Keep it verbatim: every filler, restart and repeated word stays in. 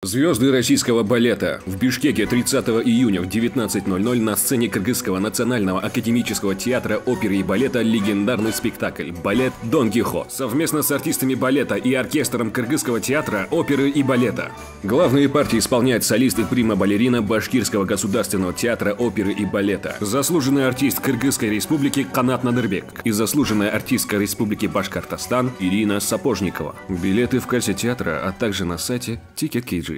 Звезды российского балета. В Бишкеке тридцатого июня в девятнадцать ноль ноль на сцене Кыргызского национального академического театра оперы и балета легендарный спектакль «Балет Дон Кихот» совместно с артистами балета и оркестром Кыргызского театра оперы и балета. Главные партии исполняют солисты прима-балерина Башкирского государственного театра оперы и балета, заслуженный артист Кыргызской республики Канат Надырбек и заслуженная артистка Республики Башкортостан Ирина Сапожникова. Билеты в кассе театра, а также на сайте Ticket.kg.